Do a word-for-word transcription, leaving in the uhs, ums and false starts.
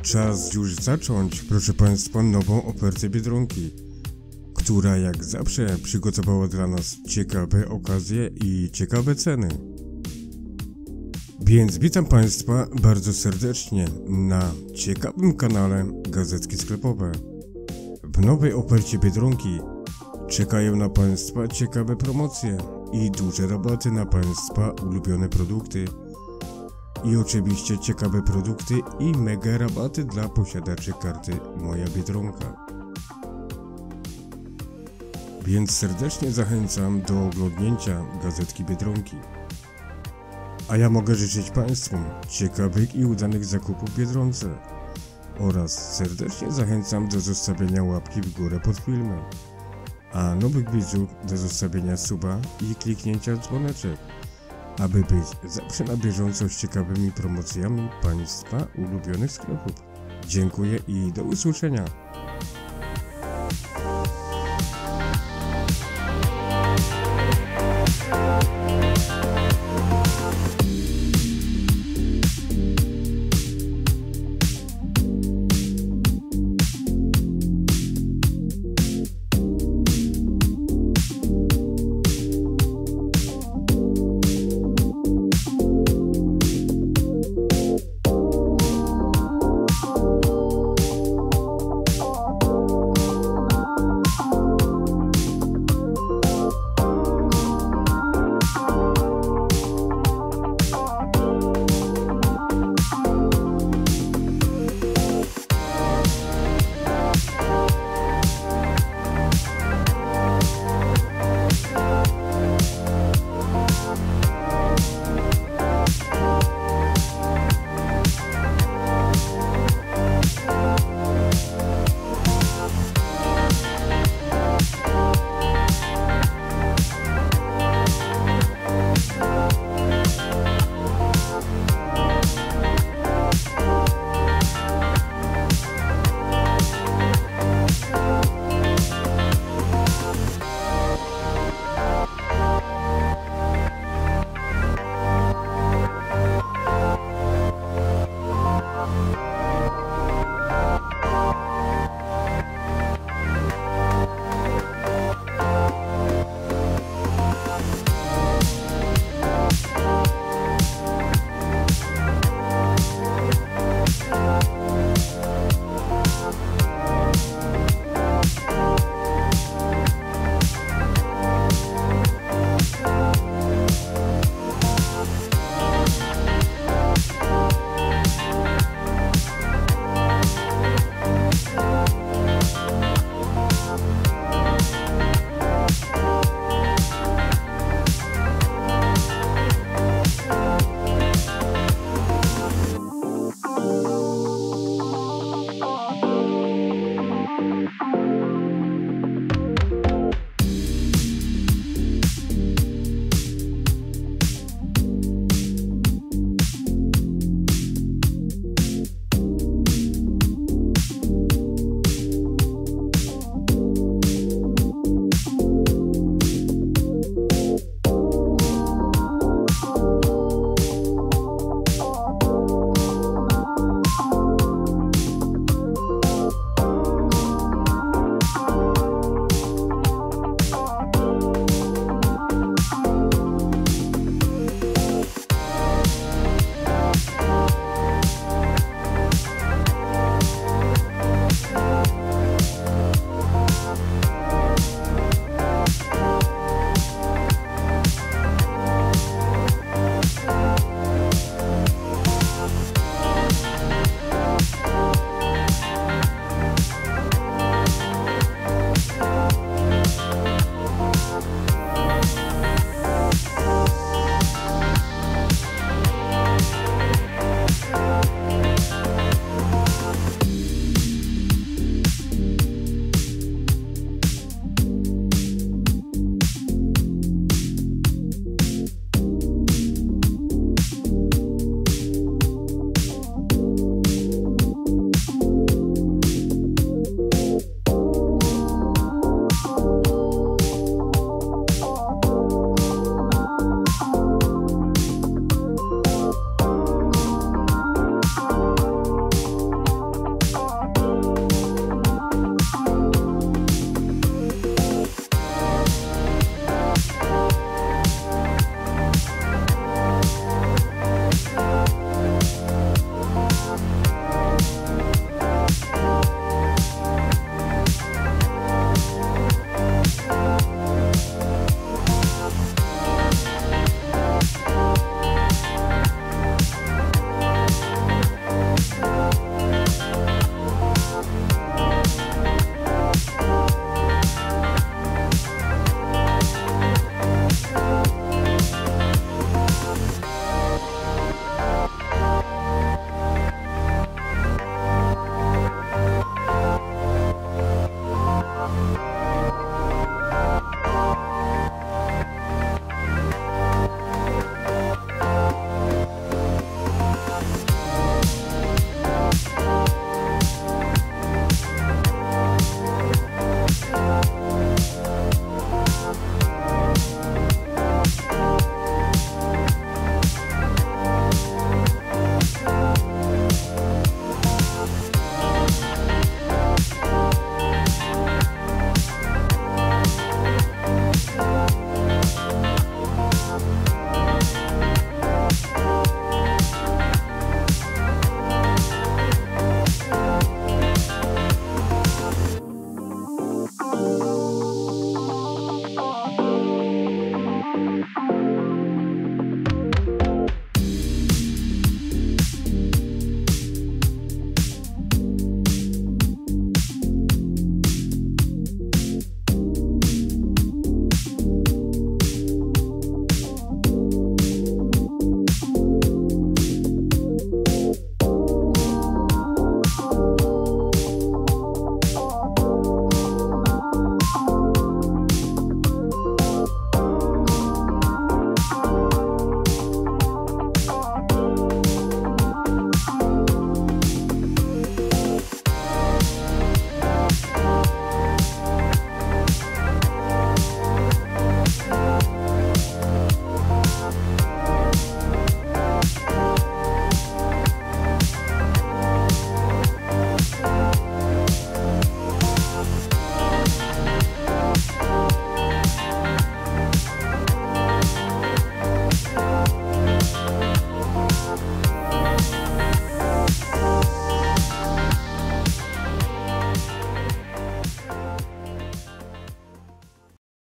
Czas już zacząć, proszę Państwa, nową ofertę Biedronki, która jak zawsze przygotowała dla nas ciekawe okazje i ciekawe ceny. Więc witam Państwa bardzo serdecznie na ciekawym kanale Gazetki Sklepowe. W nowej ofercie Biedronki czekają na Państwa ciekawe promocje i duże rabaty na Państwa ulubione produkty. I oczywiście ciekawe produkty i mega rabaty dla posiadaczy karty Moja Biedronka. Więc serdecznie zachęcam do oglądnięcia Gazetki Biedronki. A ja mogę życzyć Państwu ciekawych i udanych zakupów w Biedronce. Oraz serdecznie zachęcam do zostawienia łapki w górę pod filmem. A nowych widzów do zostawienia suba i kliknięcia w dzwoneczek, aby być zawsze na bieżąco z ciekawymi promocjami Państwa ulubionych sklepów. Dziękuję i do usłyszenia.